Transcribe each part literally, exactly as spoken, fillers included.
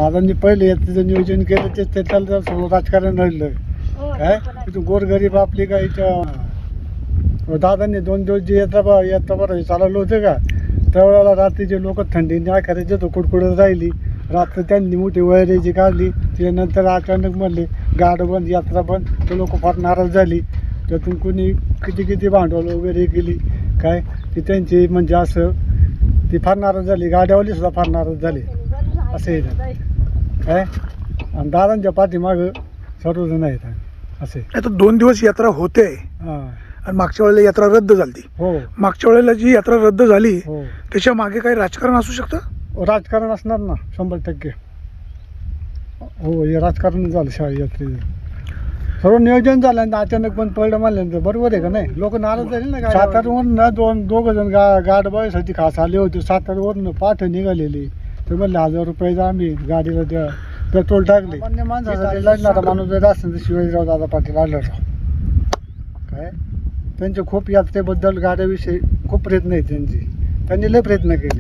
दादांनी पहिले याचं नियोजन केलं ते त्याला सर्व राजकारण नडलं काय तिथून गोरगरीब आपली काय इथं दादांनी दोन दिवस जी यात्रा यात्रा बरं चालवलं होतं का त्यावेळेला रात्रीचे लोक थंडीने काय करायचे तो कुडकुडत राहिली रात्र त्यांनी मोठी वैराची काढली त्यानंतर अचानक म्हणले गाड बंद यात्रा बंद ते लोक फार नाराज झाली त्यातून कोणी किती किती भांडवल वगैरे केली काय ती त्यांची म्हणजे असं ती फार नाराज झाली गाड्यावाली सुद्धा फार नाराज झाली असं आहे काय आणि दादांच्या पाठीमागं सर्वजण आहेत असे. आता दोन दिवस यात्रा होते आणि मागच्या वेळेला यात्रा रद्द झाली. हो मागच्या वेळेला जी यात्रा रद्द झाली हो त्याच्या मागे काही राजकारण असू शकतं. राजकारण असणार ना शंभर टक्के. हो हे राजकारण झालं शाही यात्रेचं सर्व नियोजन झालं आणि अचानक पण पडलं म्हणल्यानंतर बरोबर आहे का नाही लोक नाराज झाले ना. सातारवरून दोन दोघ जण गा गाड बघायसाठी खास आले होते सातारवरून पाठ निघालेली ते म्हणले हजार रुपयाचा आम्ही गाडीला द्या पेट्रोल टाकले. अन्य माणसासाठी लढणारा माणूस जर असेल तर शिवाजीराव दादा पाटील आढळराव काय त्यांचे खूप यात्रेबद्दल गाड्याविषयी खूप प्रयत्न आहेत त्यांची त्यांनी लय प्रयत्न केले.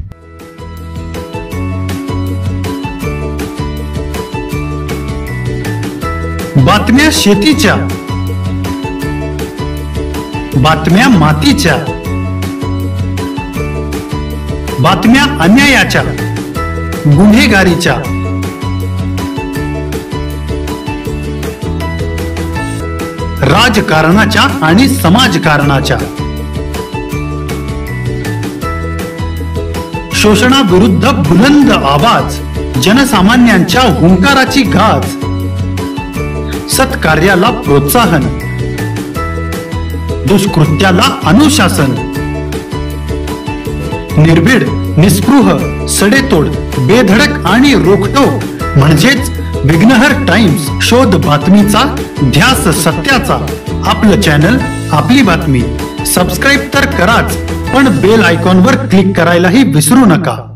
बातम्या शेतीच्या बातम्या मातीच्या बातम्या अन्यायाच्या गुन्हेगारीच्या राजकारणाच्या आणि समाजकारणाच्या शोषणाविरुद्ध बुलंद आवाज जनसामान्यांच्या हुंकाराची गाज सत्कार्याला प्रोत्साहन दुष्कृत्याला अनुशासन निर्भीड निस्पृह सडेतोड बेधडक आणि रोखटोक म्हणजेच विघ्नहर टाइम्स शोध बातमीचा ध्यास सत्याचा. आपलं चॅनल आपली बातमी सबस्क्राईब तर कराच पण बेल आयकॉनवर क्लिक करायलाही विसरू नका.